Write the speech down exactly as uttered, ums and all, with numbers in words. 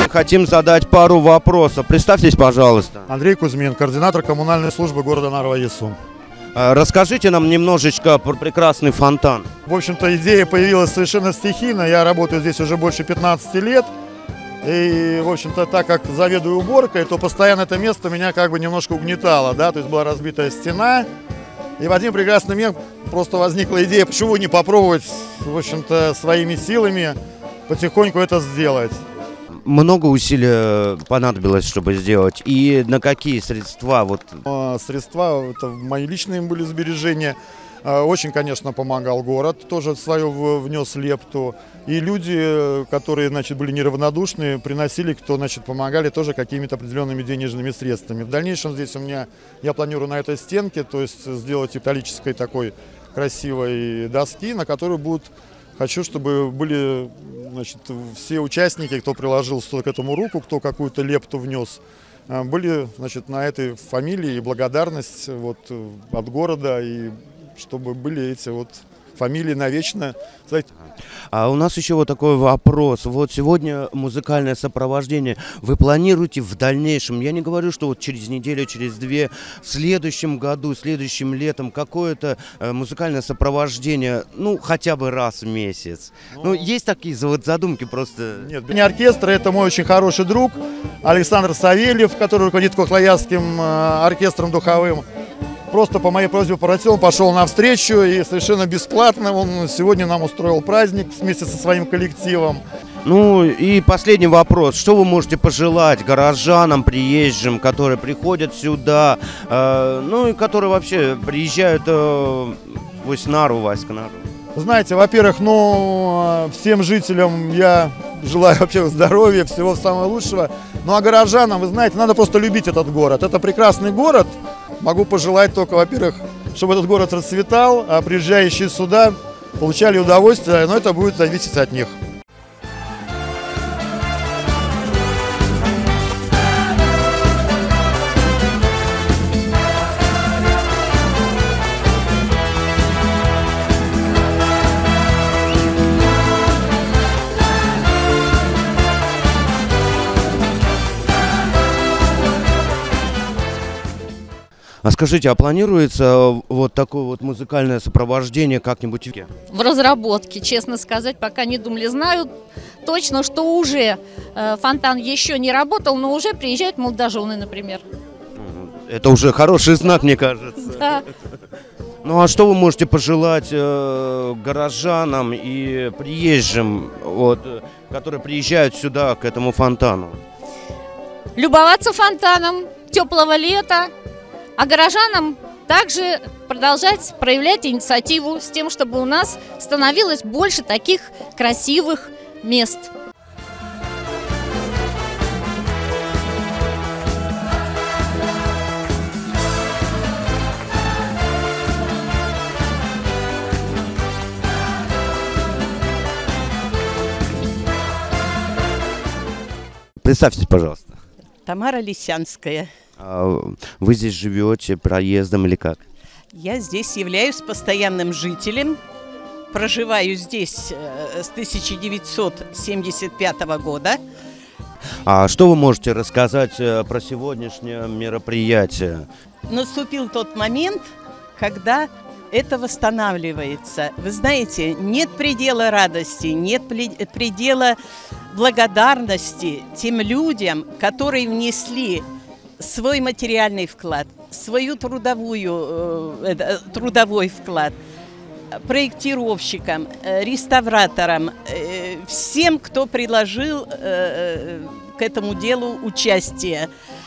хотим задать пару вопросов. Представьтесь, пожалуйста. Андрей Кузьмин, координатор коммунальной службы города Нарва-Ясу. Расскажите нам немножечко про прекрасный фонтан. В общем-то, идея появилась совершенно стихийно. Я работаю здесь уже больше пятнадцати лет. И, в общем-то, так как заведую уборкой, то постоянно это место меня как бы немножко угнетало, да, то есть была разбитая стена. И в один прекрасный момент просто возникла идея, почему не попробовать, в общем-то, своими силами потихоньку это сделать. Много усилий понадобилось, чтобы сделать, и на какие средства? Вот. Средства, это мои личные были сбережения. Очень, конечно, помогал город, тоже свое внес лепту. И люди, которые, значит, были неравнодушны, приносили, кто, значит, помогали тоже какими-то определенными денежными средствами. В дальнейшем здесь у меня, я планирую на этой стенке, то есть сделать металлической такой красивой доски, на которой будут, хочу, чтобы были, значит, все участники, кто приложил к этому руку, кто какую-то лепту внес, были, значит, на этой фамилии и благодарность вот от города, и чтобы были эти вот фамилии навечно. А у нас еще вот такой вопрос. Вот сегодня музыкальное сопровождение. Вы планируете в дальнейшем, я не говорю, что вот через неделю, через две, в следующем году, следующим летом какое-то э, музыкальное сопровождение, ну, хотя бы раз в месяц? Ну, ну есть такие вот задумки просто? Нет, не оркестр, это мой очень хороший друг Александр Савельев, который руководит Кохлоярским э, оркестром духовым. Просто по моей просьбе попросил, он пошел навстречу, и совершенно бесплатно он сегодня нам устроил праздник вместе со своим коллективом. Ну и последний вопрос. Что вы можете пожелать горожанам, приезжим, которые приходят сюда, э, ну и которые вообще приезжают э, в Нарву, Васька, к Нарву? Знаете, во-первых, ну, всем жителям я желаю вообще здоровья, всего самого лучшего. Ну а горожанам, вы знаете, надо просто любить этот город. Это прекрасный город. Могу пожелать только, во-первых, чтобы этот город расцветал, а приезжающие сюда получали удовольствие, но это будет зависеть от них. А скажите, а планируется вот такое вот музыкальное сопровождение как-нибудь? В разработке, честно сказать, пока не думали. Знаю точно, что уже э, фонтан еще не работал, но уже приезжают молодожены, например. Это уже хороший знак, мне кажется. Да. Ну а что вы можете пожелать э, горожанам и приезжим, вот, которые приезжают сюда, к этому фонтану? Любоваться фонтаном, теплого лета. А горожанам также продолжать проявлять инициативу с тем, чтобы у нас становилось больше таких красивых мест. Представьтесь, пожалуйста. Тамара Лисянская. Вы здесь живете проездом или как? Я здесь являюсь постоянным жителем. Проживаю здесь с тысяча девятьсот семьдесят пятого года. А что вы можете рассказать про сегодняшнее мероприятие? Наступил тот момент, когда это восстанавливается. Вы знаете, нет предела радости, нет предела благодарности тем людям, которые внесли свой материальный вклад, свою трудовую, э, трудовой вклад, проектировщикам, э, реставраторам, э, всем, кто приложил э, к этому делу участие.